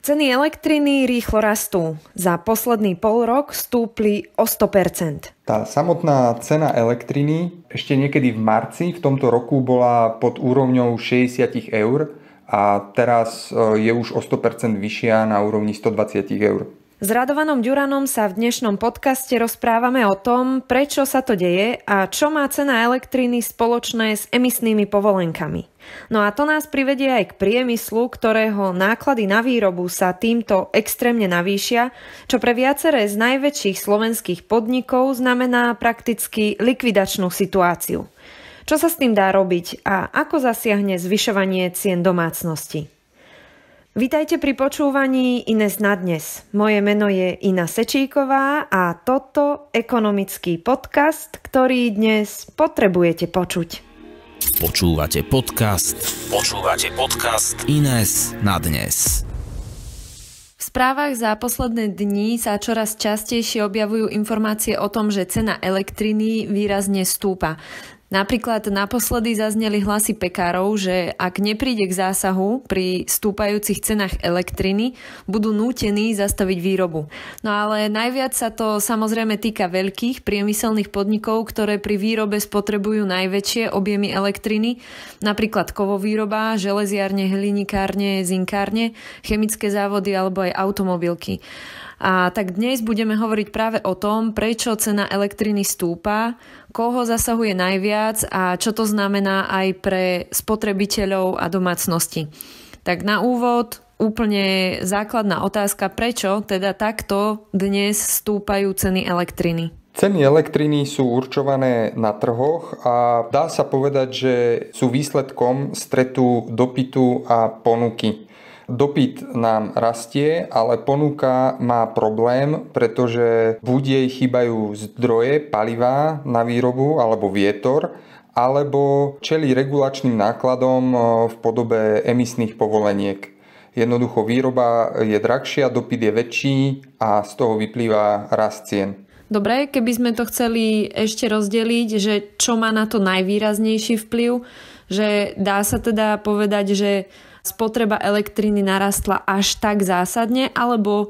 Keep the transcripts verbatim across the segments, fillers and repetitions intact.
Ceny elektriny rýchlo rastú. Za posledný pol rok stúpli o sto percent. Tá samotná cena elektriny ešte niekedy v marci v tomto roku bola pod úrovňou šesťdesiat eur a teraz je už o sto percent vyššia na úrovni stodvadsať eur. S Radovanom Ďuranom sa v dnešnom podcaste rozprávame o tom, prečo sa to deje a čo má cena elektriny spoločné s emisnými povolenkami. No a to nás privedie aj k priemyslu, ktorého náklady na výrobu sa týmto extrémne navýšia, čo pre viaceré z najväčších slovenských podnikov znamená prakticky likvidačnú situáciu. Čo sa s tým dá robiť a ako zasiahne zvyšovanie cien domácnosti? Vítajte pri počúvaní Ines na dnes. Moje meno je Ina Sečíková a toto ekonomický podcast, ktorý dnes potrebujete počuť. Počúvate podcast. Počúvate podcast Ines na dnes. V správach za posledné dni sa čoraz častejšie objavujú informácie o tom, že cena elektriny výrazne stúpa. Napríklad naposledy zazneli hlasy pekárov, že ak nepríde k zásahu pri stúpajúcich cenách elektriny, budú nútení zastaviť výrobu. No ale najviac sa to samozrejme týka veľkých priemyselných podnikov, ktoré pri výrobe spotrebujú najväčšie objemy elektriny, napríklad kovovýroba, železiarne, hlinikárne, zinkárne, chemické závody alebo aj automobilky. A tak dnes budeme hovoriť práve o tom, prečo cena elektriny stúpa, koho zasahuje najviac a čo to znamená aj pre spotrebiteľov a domácnosti. Tak na úvod úplne základná otázka, prečo teda takto dnes stúpajú ceny elektriny? Ceny elektriny sú určované na trhoch a dá sa povedať, že sú výsledkom stretu dopytu a ponuky. Dopyt nám rastie, ale ponuka má problém, pretože buď jej chýbajú zdroje, palivá na výrobu alebo vietor, alebo čelí regulačným nákladom v podobe emisných povoleniek. Jednoducho výroba je drahšia, dopyt je väčší a z toho vyplýva rast cien. Dobre, keby sme to chceli ešte rozdeliť, že čo má na to najvýraznejší vplyv, že dá sa teda povedať, že spotreba elektriny narastla až tak zásadne, alebo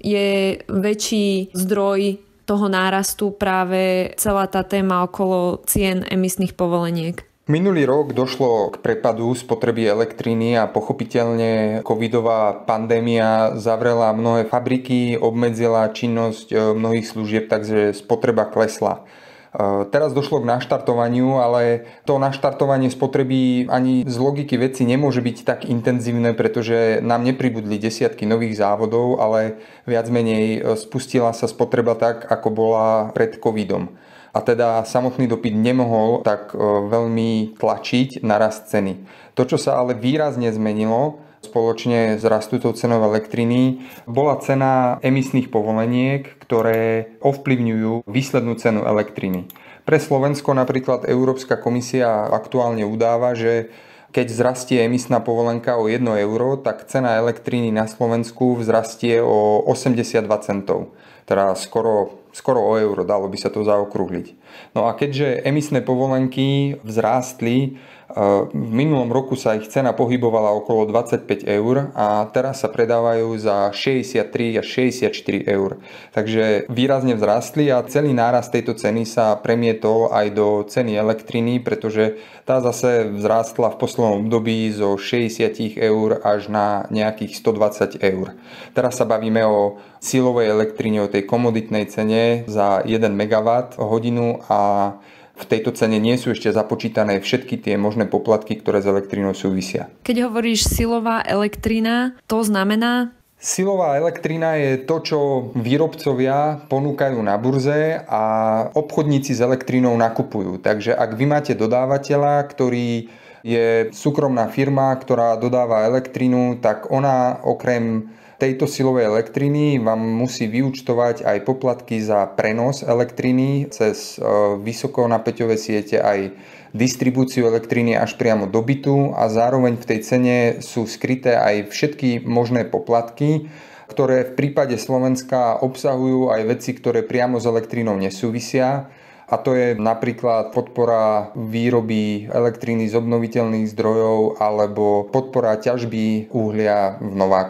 je väčší zdroj toho nárastu práve celá tá téma okolo cien emisných povoleniek? Minulý rok došlo k prepadu spotreby elektriny a pochopiteľne covidová pandémia zavrela mnohé fabriky, obmedzila činnosť mnohých služieb, takže spotreba klesla. Teraz došlo k naštartovaniu, ale to naštartovanie spotreby ani z logiky veci nemôže byť tak intenzívne, pretože nám nepribudli desiatky nových závodov, ale viac menej spustila sa spotreba tak, ako bola pred covidom. A teda samotný dopyt nemohol tak veľmi tlačiť na rast ceny. To, čo sa ale výrazne zmenilo spoločne s rastúcou cenou elektriny, bola cena emisných povoleniek, ktoré ovplyvňujú výslednú cenu elektriny. Pre Slovensko napríklad Európska komisia aktuálne udáva, že keď vzrastie emisná povolenka o jedno euro, tak cena elektriny na Slovensku vzrastie o osemdesiatdva centov. Teda skoro, skoro o euro, dalo by sa to zaokrúhliť. No a keďže emisné povolenky vzrástli, v minulom roku sa ich cena pohybovala okolo dvadsaťpäť eur a teraz sa predávajú za šesťdesiattri až šesťdesiatštyri eur. Takže výrazne vzrástli a celý nárast tejto ceny sa premietol aj do ceny elektriny, pretože tá zase vzrástla v poslednom období zo šesťdesiat eur až na nejakých stodvadsať eur. Teraz sa bavíme o silovej elektrine, o tej komoditnej cene za jeden megawatt hodinu a v tejto cene nie sú ešte započítané všetky tie možné poplatky, ktoré s elektrínou súvisia. Keď hovoríš silová elektrina, to znamená? Silová elektrina je to, čo výrobcovia ponúkajú na burze a obchodníci s elektrínou nakupujú. Takže ak vy máte dodávateľa, ktorý je súkromná firma, ktorá dodáva elektrínu, tak ona okrem tejto silovej elektriny vám musí vyúčtovať aj poplatky za prenos elektriny cez vysokonapäťové siete, aj distribúciu elektriny až priamo do bytu a zároveň v tej cene sú skryté aj všetky možné poplatky, ktoré v prípade Slovenska obsahujú aj veci, ktoré priamo s elektrínou nesúvisia. A to je napríklad podpora výroby elektriny z obnoviteľných zdrojov alebo podpora ťažby uhlia v Novákoch.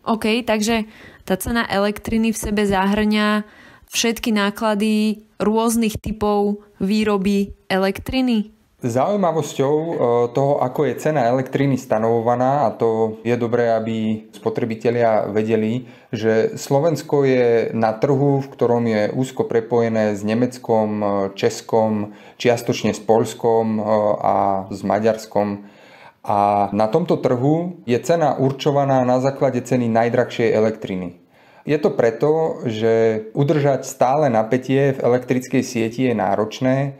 OK, takže tá cena elektriny v sebe zahŕňa všetky náklady rôznych typov výroby elektriny? Zaujímavosťou toho, ako je cena elektriny stanovovaná, a to je dobré, aby spotrebitelia vedeli, že Slovensko je na trhu, v ktorom je úzko prepojené s Nemeckom, Českom, čiastočne s Poľskom a s Maďarskom. A na tomto trhu je cena určovaná na základe ceny najdrahšej elektriny. Je to preto, že udržať stále napätie v elektrickej sieti je náročné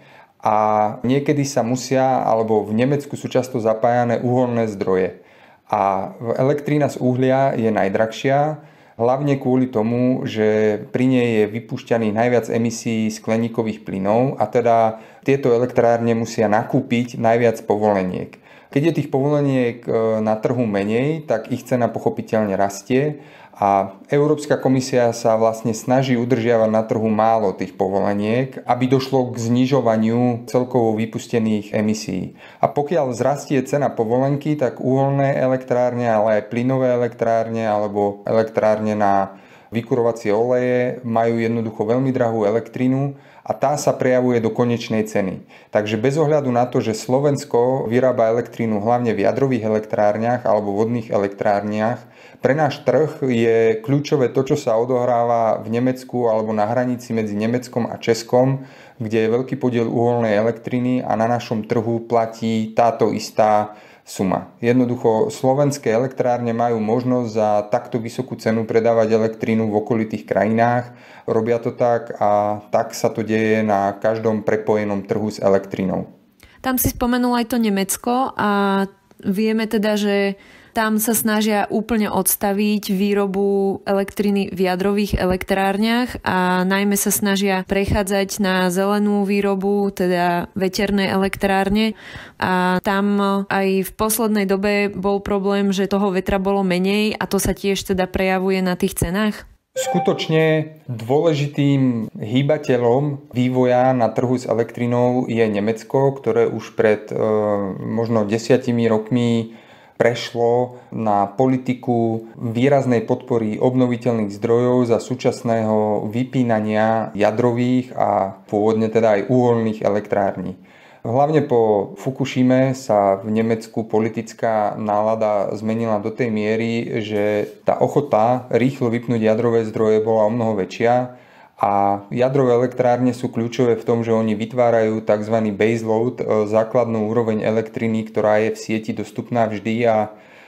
a niekedy sa musia, alebo v Nemecku sú často zapájané uholné zdroje. A elektrína z uhlia je najdrahšia, hlavne kvôli tomu, že pri nej je vypúšťaných najviac emisí skleníkových plynov a teda tieto elektrárne musia nakúpiť najviac povoleniek. Keď je tých povoleniek na trhu menej, tak ich cena pochopiteľne rastie a Európska komisia sa vlastne snaží udržiavať na trhu málo tých povoleniek, aby došlo k znižovaniu celkovo vypustených emisí. A pokiaľ vzrastie cena povolenky, tak uholné elektrárne, ale aj plynové elektrárne alebo elektrárne na vykurovacie oleje majú jednoducho veľmi drahú elektrínu a tá sa prejavuje do konečnej ceny. Takže bez ohľadu na to, že Slovensko vyrába elektrínu hlavne v jadrových elektrárniach alebo vodných elektrárniach, pre náš trh je kľúčové to, čo sa odohráva v Nemecku alebo na hranici medzi Nemeckom a Českom, kde je veľký podiel uholnej elektriny a na našom trhu platí táto istá suma. Jednoducho slovenské elektrárne majú možnosť za takto vysokú cenu predávať elektrínu v okolitých krajinách. Robia to tak a tak sa to deje na každom prepojenom trhu s elektrínou. Tam si spomenul aj to Nemecko a vieme teda, že tam sa snažia úplne odstaviť výrobu elektriny v jadrových elektrárniach a najmä sa snažia prechádzať na zelenú výrobu, teda veterné elektrárne. A tam aj v poslednej dobe bol problém, že toho vetra bolo menej a to sa tiež teda prejavuje na tých cenách? Skutočne dôležitým hýbateľom vývoja na trhu s elektrinou je Nemecko, ktoré už pred e, možno desiatimi rokmi prešlo na politiku výraznej podpory obnoviteľných zdrojov za súčasného vypínania jadrových a pôvodne teda aj uholných elektrární. Hlavne po Fukushime sa v Nemecku politická nálada zmenila do tej miery, že tá ochota rýchlo vypnúť jadrové zdroje bola omnoho väčšia a jadrové elektrárne sú kľúčové v tom, že oni vytvárajú tzv. Baseload, základnú úroveň elektriny, ktorá je v sieti dostupná vždy a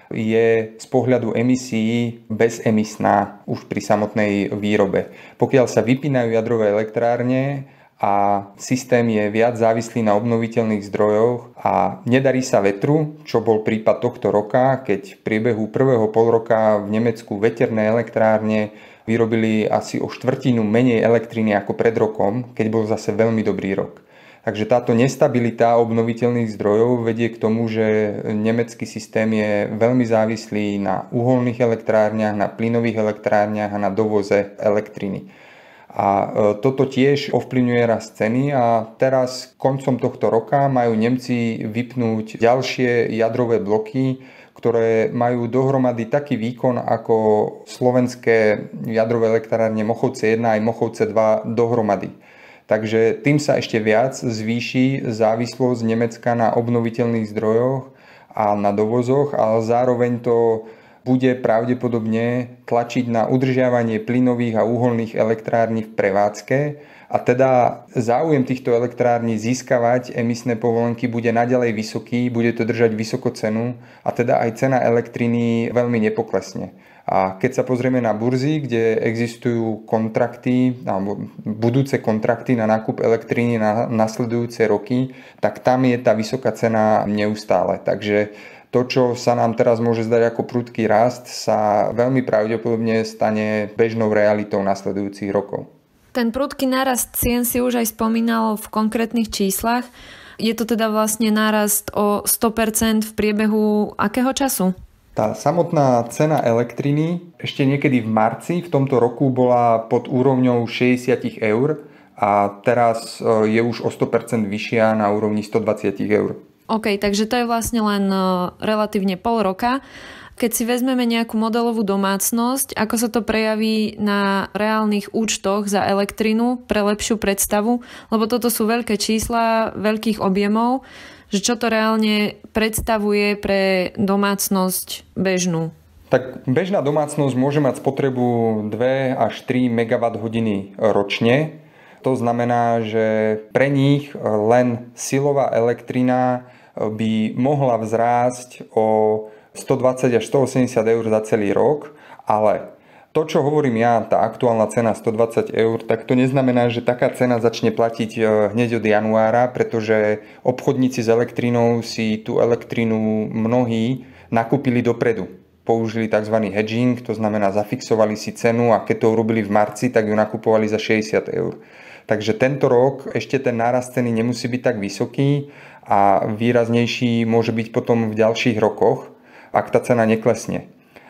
je z pohľadu emisií bezemisná už pri samotnej výrobe. Pokiaľ sa vypínajú jadrové elektrárne a systém je viac závislý na obnoviteľných zdrojoch a nedarí sa vetru, čo bol prípad tohto roka, keď v priebehu prvého pol roka v Nemecku veterné elektrárne vyrobili asi o štvrtinu menej elektriny ako pred rokom, keď bol zase veľmi dobrý rok. Takže táto nestabilita obnoviteľných zdrojov vedie k tomu, že nemecký systém je veľmi závislý na uholných elektrárniach, na plynových elektrárniach a na dovoze elektriny. A toto tiež ovplyvňuje rast ceny a teraz koncom tohto roka majú Nemci vypnúť ďalšie jadrové bloky, ktoré majú dohromady taký výkon ako slovenské jadrové elektrárne Mochovce jeden aj Mochovce dva dohromady. Takže tým sa ešte viac zvýši závislosť Nemecka na obnoviteľných zdrojoch a na dovozoch, ale zároveň to bude pravdepodobne tlačiť na udržiavanie plynových a uholných elektrární v prevádzke a teda záujem týchto elektrární získavať emisné povolenky bude naďalej vysoký, bude to držať vysokú cenu a teda aj cena elektriny veľmi nepoklesne. A keď sa pozrieme na burzy, kde existujú kontrakty alebo budúce kontrakty na nákup elektriny na nasledujúce roky, tak tam je tá vysoká cena neustále. Takže to, čo sa nám teraz môže zdať ako prudký rast, sa veľmi pravdepodobne stane bežnou realitou nasledujúcich rokov. Ten prudký nárast cien si už aj spomínal v konkrétnych číslach. Je to teda vlastne nárast o sto percent v priebehu akého času? Tá samotná cena elektriny ešte niekedy v marci v tomto roku bola pod úrovňou šesťdesiat eur a teraz je už o sto percent vyššia na úrovni stodvadsať eur. OK, takže to je vlastne len relatívne pol roka. Keď si vezmeme nejakú modelovú domácnosť, ako sa to prejaví na reálnych účtoch za elektrinu pre lepšiu predstavu, lebo toto sú veľké čísla, veľkých objemov, že čo to reálne predstavuje pre domácnosť bežnú? Tak bežná domácnosť môže mať spotrebu dva až tri megawatthodiny ročne. To znamená, že pre nich len silová elektrina by mohla vzrásť o stodvadsať až stoosemdesiat eur za celý rok, ale to, čo hovorím ja, tá aktuálna cena stodvadsať eur, tak to neznamená, že taká cena začne platiť hneď od januára, pretože obchodníci s elektrínou si tú elektrínu mnohí nakúpili dopredu. Použili tzv. Hedging, to znamená zafixovali si cenu a keď to urobili v marci, tak ju nakupovali za šesťdesiat eur. Takže tento rok ešte ten nárast ceny nemusí byť tak vysoký a výraznejší môže byť potom v ďalších rokoch, ak tá cena neklesne.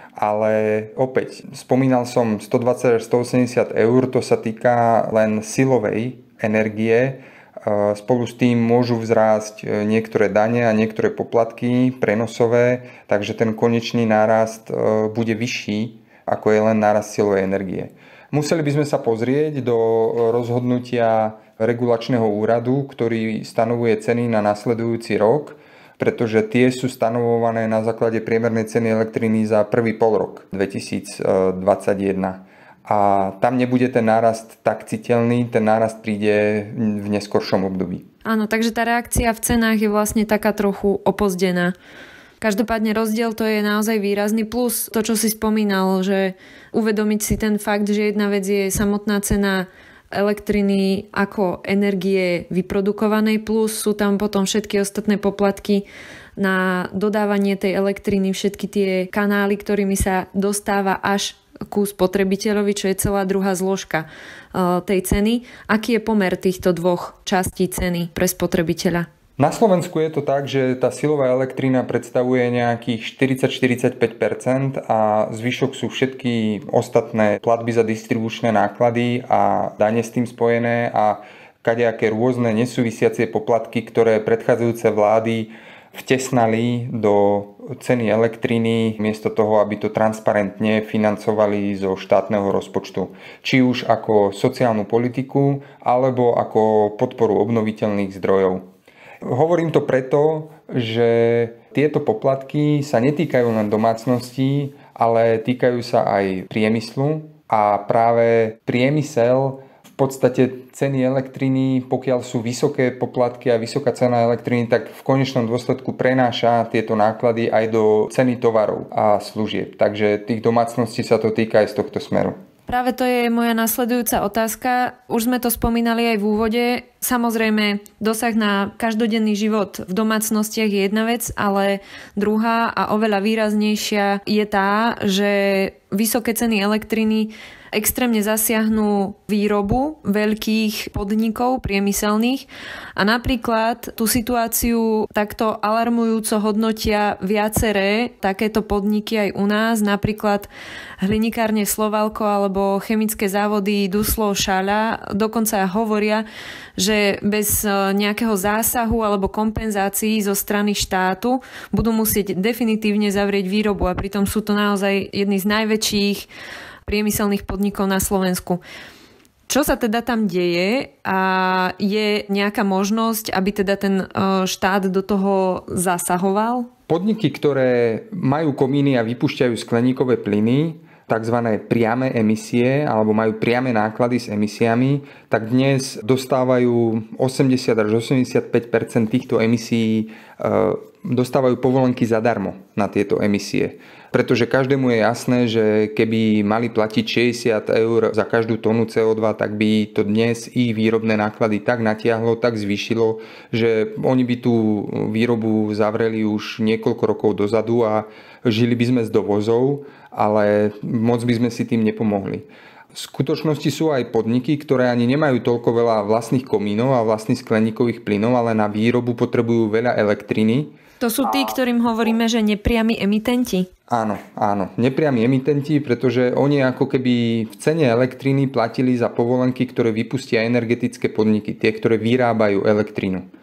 Ale opäť, spomínal som stodvadsať až stoosemdesiat eur, to sa týka len silovej energie. Spolu s tým môžu vzrásť niektoré dane a niektoré poplatky prenosové, takže ten konečný nárast bude vyšší, ako je len nárast silovej energie. Museli by sme sa pozrieť do rozhodnutia regulačného úradu, ktorý stanovuje ceny na nasledujúci rok, pretože tie sú stanovované na základe priemernej ceny elektriny za prvý polrok dvetisícdvadsaťjeden. A tam nebude ten nárast tak citeľný, ten nárast príde v neskoršom období. Áno, takže tá reakcia v cenách je vlastne taká trochu opozdená. Každopádne rozdiel to je naozaj výrazný, plus to, čo si spomínal, že uvedomiť si ten fakt, že jedna vec je samotná cena elektriny ako energie vyprodukovanej, plus sú tam potom všetky ostatné poplatky na dodávanie tej elektriny, všetky tie kanály, ktorými sa dostáva až ku spotrebiteľovi, čo je celá druhá zložka tej ceny. Aký je pomer týchto dvoch častí ceny pre spotrebiteľa? Na Slovensku je to tak, že tá silová elektrina predstavuje nejakých štyridsať až štyridsaťpäť percent a zvyšok sú všetky ostatné platby za distribučné náklady a dane s tým spojené a kadejaké rôzne nesúvisiacie poplatky, ktoré predchádzajúce vlády vtesnali do ceny elektriny miesto toho, aby to transparentne financovali zo štátneho rozpočtu. Či už ako sociálnu politiku alebo ako podporu obnoviteľných zdrojov. Hovorím to preto, že tieto poplatky sa netýkajú len domácností, ale týkajú sa aj priemyslu a práve priemysel v podstate ceny elektriny, pokiaľ sú vysoké poplatky a vysoká cena elektriny, tak v konečnom dôsledku prenáša tieto náklady aj do ceny tovarov a služieb. Takže tých domácností sa to týka aj z tohto smeru. Práve to je moja nasledujúca otázka. Už sme to spomínali aj v úvode. Samozrejme, dosah na každodenný život v domácnostiach je jedna vec, ale druhá a oveľa výraznejšia je tá, že vysoké ceny elektriny extrémne zasiahnu výrobu veľkých podnikov priemyselných a napríklad tú situáciu takto alarmujúco hodnotia viaceré takéto podniky aj u nás, napríklad hlinikárne Slovalko alebo chemické závody Duslo Šaľa dokonca hovoria, že bez nejakého zásahu alebo kompenzácií zo strany štátu budú musieť definitívne zavrieť výrobu a pritom sú to naozaj jedni z najväčších priemyselných podnikov na Slovensku. Čo sa teda tam deje a je nejaká možnosť, aby teda ten štát do toho zasahoval? Podniky, ktoré majú komíny a vypúšťajú skleníkové plyny, tzv. Priame emisie alebo majú priame náklady s emisiami, tak dnes dostávajú osemdesiat až osemdesiatpäť percent týchto emisí, dostávajú povolenky zadarmo na tieto emisie. Pretože každému je jasné, že keby mali platiť šesťdesiat eur za každú tonu cé ó dva, tak by to dnes ich výrobné náklady tak natiahlo, tak zvýšilo, že oni by tú výrobu zavreli už niekoľko rokov dozadu a žili by sme z dovozov, ale moc by sme si tým nepomohli. V skutočnosti sú aj podniky, ktoré ani nemajú toľko veľa vlastných komínov a vlastných skleníkových plynov, ale na výrobu potrebujú veľa elektriny. To sú tí, ktorým hovoríme, že nepriami emitenti? Áno, áno, nepriami emitenti, pretože oni ako keby v cene elektriny platili za povolenky, ktoré vypustia energetické podniky, tie, ktoré vyrábajú elektrinu.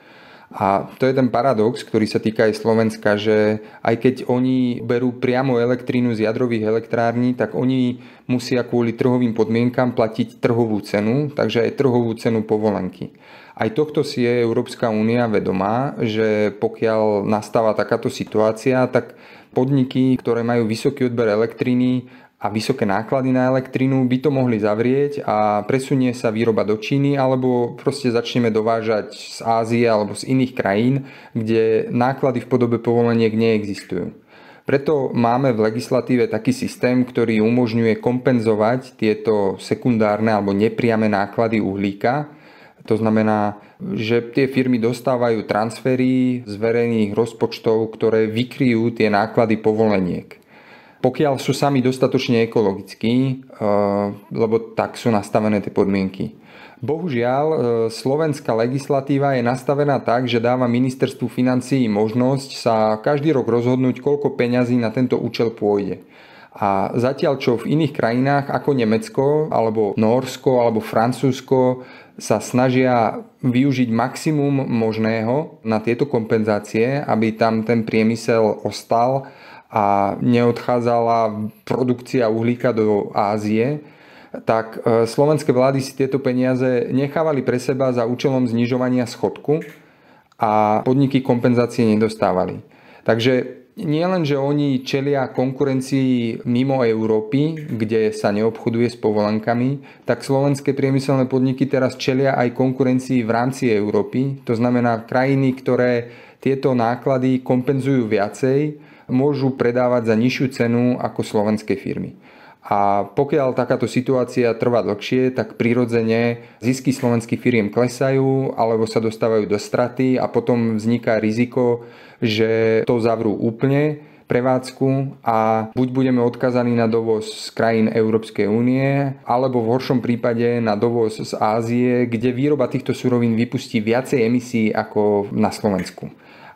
A to je ten paradox, ktorý sa týka aj Slovenska, že aj keď oni berú priamo elektrínu z jadrových elektrární, tak oni musia kvôli trhovým podmienkam platiť trhovú cenu, takže aj trhovú cenu povolenky. Aj tohto si je Európska únia vedomá, že pokiaľ nastáva takáto situácia, tak podniky, ktoré majú vysoký odber elektriny a vysoké náklady na elektrínu, by to mohli zavrieť a presunie sa výroba do Číny, alebo proste začneme dovážať z Ázie alebo z iných krajín, kde náklady v podobe povoleniek neexistujú. Preto máme v legislatíve taký systém, ktorý umožňuje kompenzovať tieto sekundárne alebo nepriame náklady uhlíka. To znamená, že tie firmy dostávajú transfery z verejných rozpočtov, ktoré vykryjú tie náklady povoleniek. Pokiaľ sú sami dostatočne ekologickí, lebo tak sú nastavené tie podmienky. Bohužiaľ, slovenská legislatíva je nastavená tak, že dáva ministerstvu financií možnosť sa každý rok rozhodnúť, koľko peňazí na tento účel pôjde. A zatiaľ, čo v iných krajinách ako Nemecko, alebo Nórsko, alebo Francúzsko sa snažia využiť maximum možného na tieto kompenzácie, aby tam ten priemysel ostal a neodchádzala produkcia uhlíka do Ázie, tak slovenské vlády si tieto peniaze nechávali pre seba za účelom znižovania schodku a podniky kompenzácie nedostávali. Takže nie len, že oni čelia konkurencii mimo Európy, kde sa neobchoduje s povolenkami, tak slovenské priemyselné podniky teraz čelia aj konkurencii v rámci Európy. To znamená, krajiny, ktoré tieto náklady kompenzujú viacej, môžu predávať za nižšiu cenu ako slovenské firmy. A pokiaľ takáto situácia trvá dlhšie, tak prirodzene zisky slovenských firiem klesajú alebo sa dostávajú do straty a potom vzniká riziko, že to zavrú úplne prevádzku a buď budeme odkazaní na dovoz z krajín Európskej únie, alebo v horšom prípade na dovoz z Ázie, kde výroba týchto surovín vypustí viacej emisí ako na Slovensku.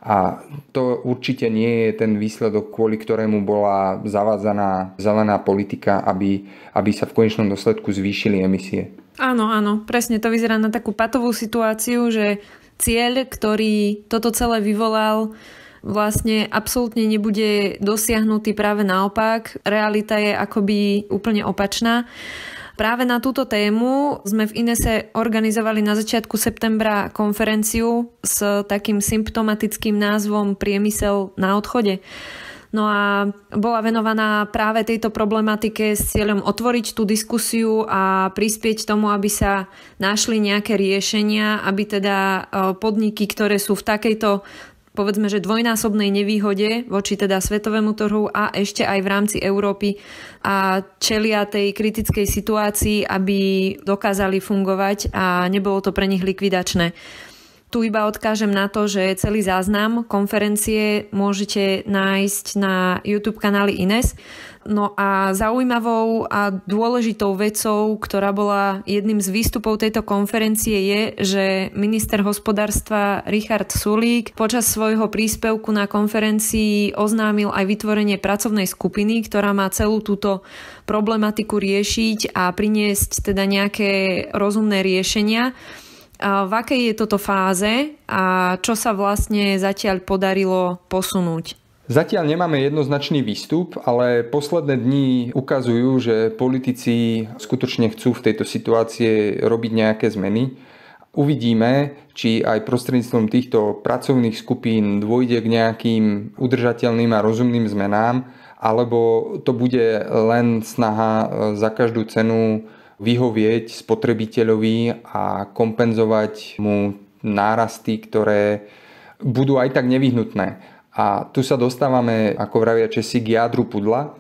A to určite nie je ten výsledok, kvôli ktorému bola zavádzaná zelená politika, aby, aby sa v konečnom dôsledku zvýšili emisie. Áno, áno, presne to vyzerá na takú patovú situáciu, že cieľ, ktorý toto celé vyvolal, vlastne absolútne nebude dosiahnutý, práve naopak. Realita je akoby úplne opačná. Práve na túto tému sme v Inese organizovali na začiatku septembra konferenciu s takým symptomatickým názvom Priemysel na odchode. No a bola venovaná práve tejto problematike s cieľom otvoriť tú diskusiu a prispieť tomu, aby sa našli nejaké riešenia, aby teda podniky, ktoré sú v takejto, povedzme, že dvojnásobnej nevýhode voči teda svetovému trhu a ešte aj v rámci Európy a čelia tej kritickej situácii, aby dokázali fungovať a nebolo to pre nich likvidačné. Tu iba odkážem na to, že celý záznam konferencie môžete nájsť na YouTube kanáli Ines. No a zaujímavou a dôležitou vecou, ktorá bola jedným z výstupov tejto konferencie, je, že minister hospodárstva Richard Sulík počas svojho príspevku na konferencii oznámil aj vytvorenie pracovnej skupiny, ktorá má celú túto problematiku riešiť a priniesť teda nejaké rozumné riešenia. A v akej je toto fáze a čo sa vlastne zatiaľ podarilo posunúť? Zatiaľ nemáme jednoznačný výstup, ale posledné dni ukazujú, že politici skutočne chcú v tejto situácii robiť nejaké zmeny. Uvidíme, či aj prostredníctvom týchto pracovných skupín dôjde k nejakým udržateľným a rozumným zmenám, alebo to bude len snaha za každú cenu vyhovieť spotrebiteľovi a kompenzovať mu nárasty, ktoré budú aj tak nevyhnutné. A tu sa dostávame, ako vravia Česi, k jadru pudla.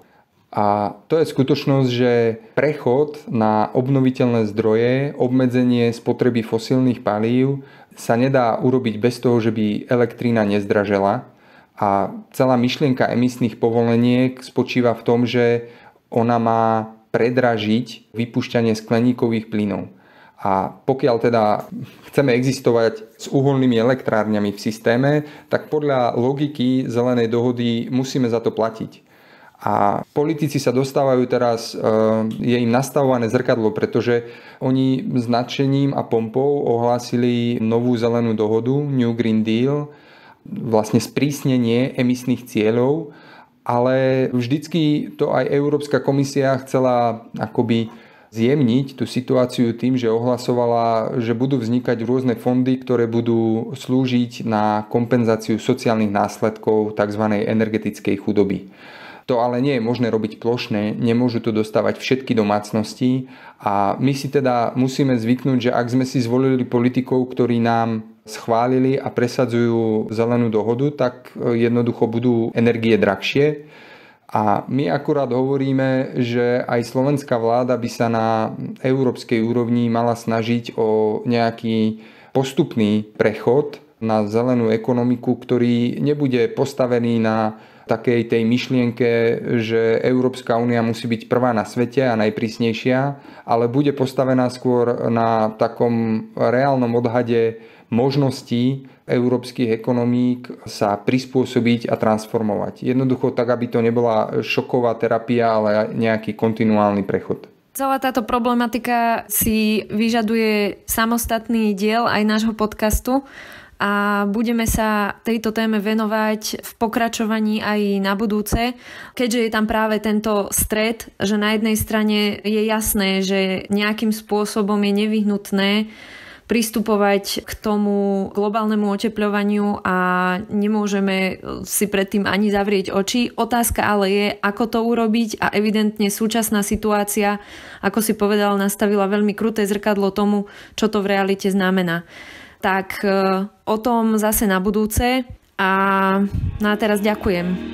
A to je skutočnosť, že prechod na obnoviteľné zdroje, obmedzenie spotreby fosílnych palív sa nedá urobiť bez toho, že by elektrína nezdražela. A celá myšlienka emisných povoleniek spočíva v tom, že ona má predražiť vypúšťanie skleníkových plynov. A pokiaľ teda chceme existovať s uholnými elektrárňami v systéme, tak podľa logiky zelenej dohody musíme za to platiť. A politici sa dostávajú teraz, je im nastavované zrkadlo, pretože oni značením a pompou ohlásili novú zelenú dohodu, New Green Deal, vlastne sprísnenie emisných cieľov, ale vždycky to aj Európska komisia chcela akoby zjemniť tú situáciu tým, že ohlasovala, že budú vznikať rôzne fondy, ktoré budú slúžiť na kompenzáciu sociálnych následkov tzv. Energetickej chudoby. To ale nie je možné robiť plošné, nemôžu to dostávať všetky domácnosti a my si teda musíme zvyknúť, že ak sme si zvolili politikov, ktorí nám schválili a presadzujú zelenú dohodu, tak jednoducho budú energie drahšie. A my akurát hovoríme, že aj slovenská vláda by sa na európskej úrovni mala snažiť o nejaký postupný prechod na zelenú ekonomiku, ktorý nebude postavený na takej tej myšlienke, že Európska únia musí byť prvá na svete a najprísnejšia, ale bude postavená skôr na takom reálnom odhade možností európskych ekonomík sa prispôsobiť a transformovať. Jednoducho tak, aby to nebola šoková terapia, ale nejaký kontinuálny prechod. Celá táto problematika si vyžaduje samostatný diel aj nášho podcastu a budeme sa tejto téme venovať v pokračovaní aj na budúce, keďže je tam práve tento stret, že na jednej strane je jasné, že nejakým spôsobom je nevyhnutné pristupovať k tomu globálnemu otepľovaniu a nemôžeme si predtým ani zavrieť oči. Otázka ale je, ako to urobiť a evidentne súčasná situácia, ako si povedal, nastavila veľmi kruté zrkadlo tomu, čo to v realite znamená. Tak o tom zase na budúce a na teraz ďakujem.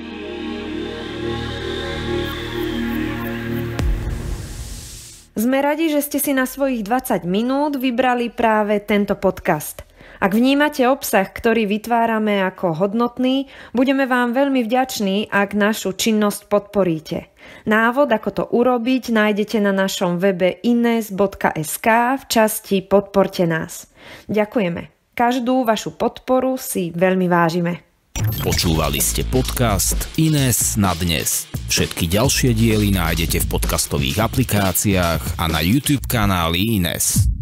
Sme radi, že ste si na svojich dvadsať minút vybrali práve tento podcast. Ak vnímate obsah, ktorý vytvárame ako hodnotný, budeme vám veľmi vďační, ak našu činnosť podporíte. Návod, ako to urobiť, nájdete na našom webe ines bodka es ká v časti Podporte nás. Ďakujeme. Každú vašu podporu si veľmi vážime. Počúvali ste podcast Ines na dnes. Všetky ďalšie diely nájdete v podcastových aplikáciách a na YouTube kanáli Ines.